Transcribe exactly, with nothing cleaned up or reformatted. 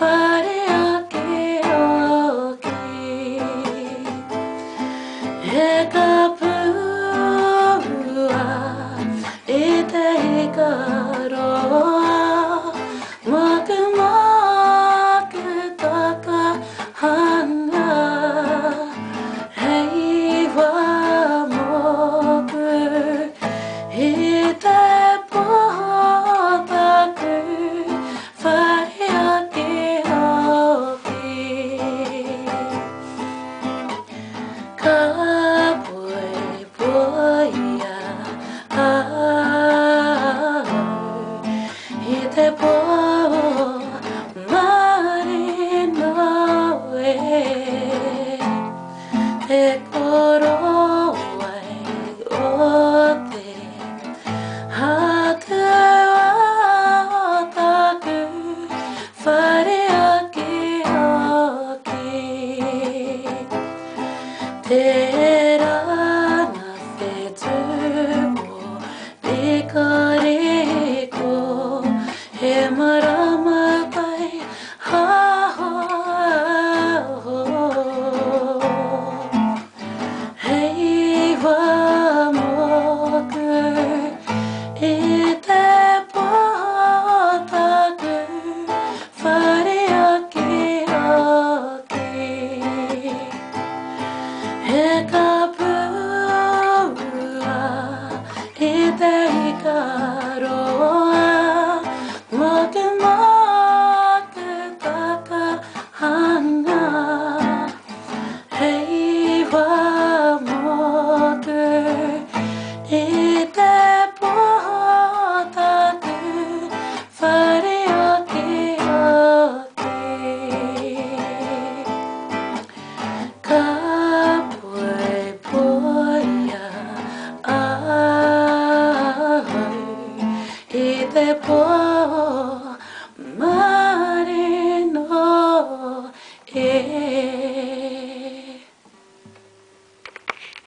Poi Poia, ah, e te può marino e coro o te hake wataku whare ake hoki Tērā ngā whetūko reko reko he marama pai haho hei wā moku I te potaku whare ake hoki He ka pua I te ikaroa Moku moku takahanga Hei wā moku I te potaku Whare ake hoki Ka Poi Poia, ah, I te po